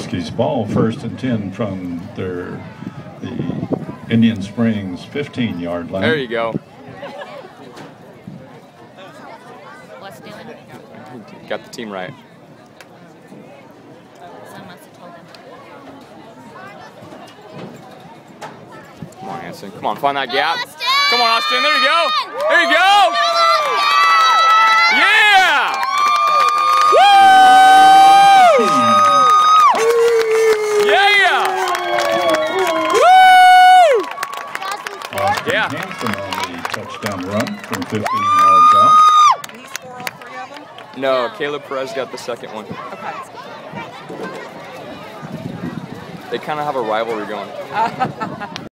Huskies ball, 1st and 10 from the Indian Springs 15-yard line. There you go. What's doing? Got the team right. Someone must have told them. Come on, Hanson. Come on, find that gap. Austin! Come on, Austin. There you go. There you go. Yeah! Woo! Yeah! Woo! Yeah. Hanson on the touchdown run from 15 yards out. He scored all 3 of them? No, Caleb Perez got the second one. Okay. They kind of have a rivalry going.